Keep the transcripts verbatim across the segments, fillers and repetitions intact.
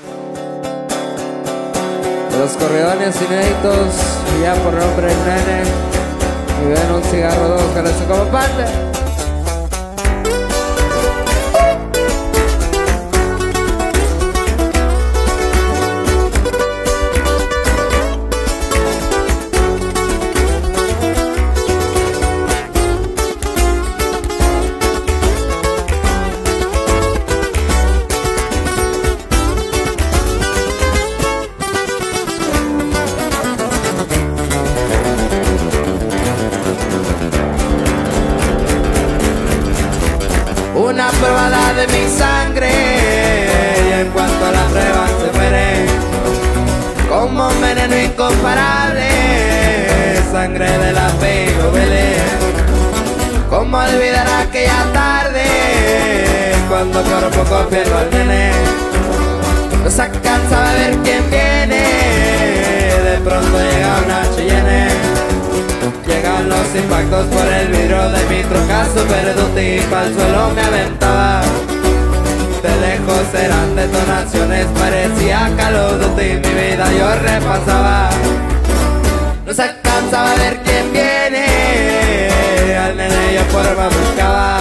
Los corridones inéditos, ya por nombre el nene. Y ven un cigarro, dos, con eso como parte. Una probada de mi sangre, y en cuanto a la prueba se muere como un veneno incomparable, sangre de la fe y Belén. Cómo olvidar aquella tarde cuando por poco pierdo al nene. No se alcanzaba a ver quién viene, de pronto llega una Cheyenne. Llegan los impactos por el vidrio de mi troca Super Duty, pa'l suelo me aventaba. De lejos eran detonaciones, parecía Call of Duty, mi vida yo repasaba. No se alcanzaba a ver quién viene, al nene yo por más buscaba.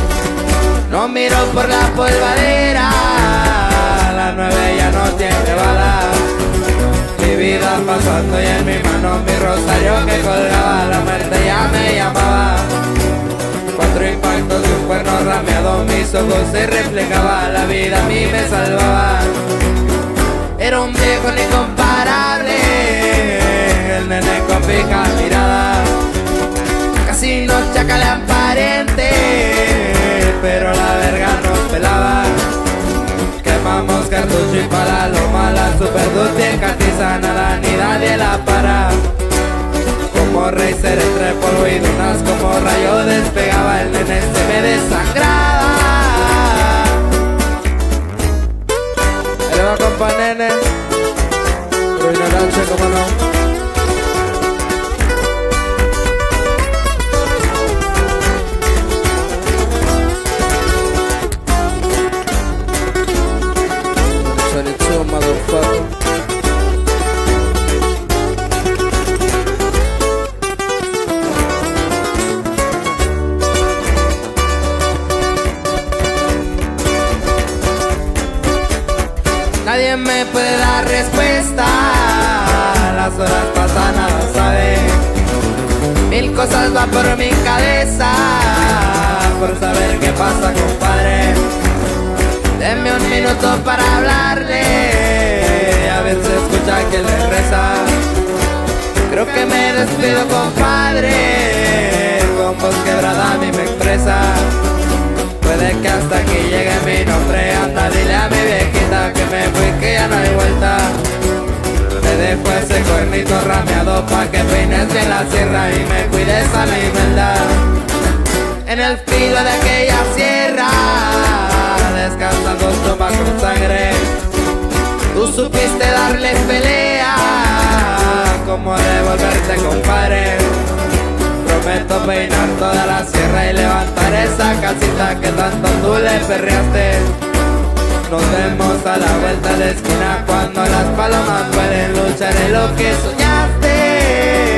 No miro por la polvadera, la nueve ya no tiene bala. Mi vida pasando y en mi mano mi rosario que colgaba, la muerte ya me llamaba. Cuatro impactos de un cuerno rameado, mis ojos se reflejaba, la vida a mí me salvaba. Era un viejo incomparable, el nene con pica mirada, casi no chacale aparente, pero la verga nos pelaba. Quemamos cartucho y para lo mala, Super Duty en catiza, nada ni nadie la para. Como racer entre polvo y dunas, como rayo despegaba, el nene se me desangraba. Ahí va compa nene, pero ignorancia como no. Nadie me puede dar respuesta, las horas pasan, nada sabe. Mil cosas van por mi cabeza, por saber qué pasa, compadre. Deme un minuto para hablarle, a ver si escucha que le reza. Creo que me despido, compadre, con voz quebrada a mí me expresa. Puede que hasta aquí llegue mi nombre, anda dile a mi viejita que me fui, que ya no hay vuelta. Te dejo ese cuernito rameado pa' que peines bien la sierra y me cuides a mi verdad. En el filo de aquella sierra descansan dos tumbas con sangre. Tú supiste darles pelea, como devolverte, compadre. Prometo peinar toda la sierra y levantar esa casita que tanto tú le perreaste. Nos vemos a la vuelta de esquina cuando las palomas pueden luchar en lo que soñaste.